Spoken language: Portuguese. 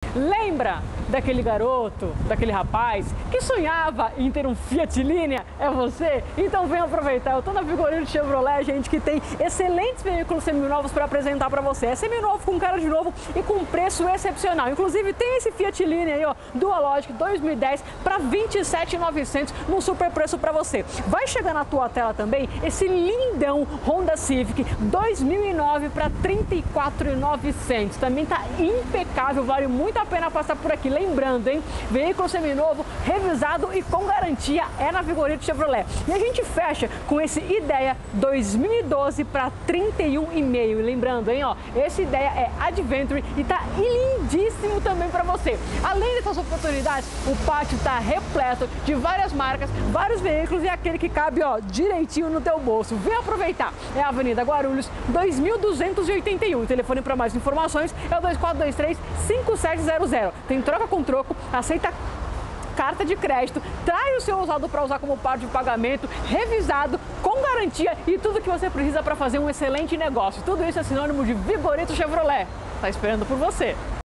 Lembra daquele garoto, daquele rapaz que sonhava em ter um Fiat Linea? É você? Então vem aproveitar. Eu tô na Vigorino Chevrolet, gente, que tem excelentes veículos seminovos para apresentar para você. É seminovo com cara de novo e com preço excepcional. Inclusive tem esse Fiat Linea aí, ó, Dualogic 2010 para 27.900 num super preço para você. Vai chegar na tua tela também esse lindão Honda Civic 2009 para 34.900. Também tá impecável, vale muito a pena passar por aqui. Lembrando, hein? Veículo seminovo, revisado e com garantia é na Vigorino Chevrolet. E a gente fecha com esse Ideia 2012 para 31,5. E lembrando, hein, ó, esse Ideia é Adventure e tá lindíssimo também para você. Além dessas oportunidades, o pátio tá repleto de várias marcas, vários veículos e aquele que cabe, ó, direitinho no teu bolso. Vem aproveitar. É a Avenida Guarulhos 2281. O telefone para mais informações é o 2423-5700. Tem troca com troco, aceita carta de crédito, traz o seu usado para usar como parte de pagamento, revisado, com garantia e tudo que você precisa para fazer um excelente negócio. Tudo isso é sinônimo de Vigorino Chevrolet. Tá esperando por você.